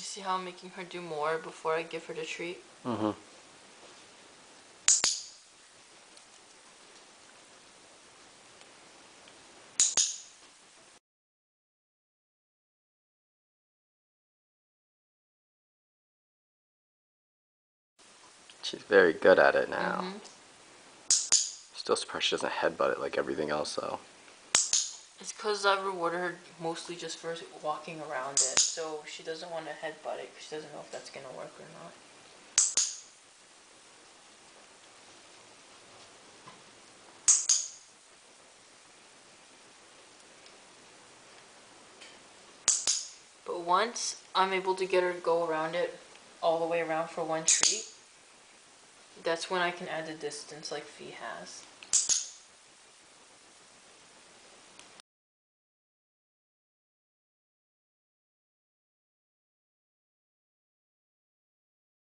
See how I'm making her do more before I give her the treat? Mm-hmm. She's very good at it now. Still surprised she doesn't headbutt it like everything else, though. It's because I rewarded her mostly just for walking around it, so she doesn't want to headbutt it because she doesn't know if that's going to work or not. But once I'm able to get her to go around it all the way around for one treat, that's when I can add the distance like Fee has.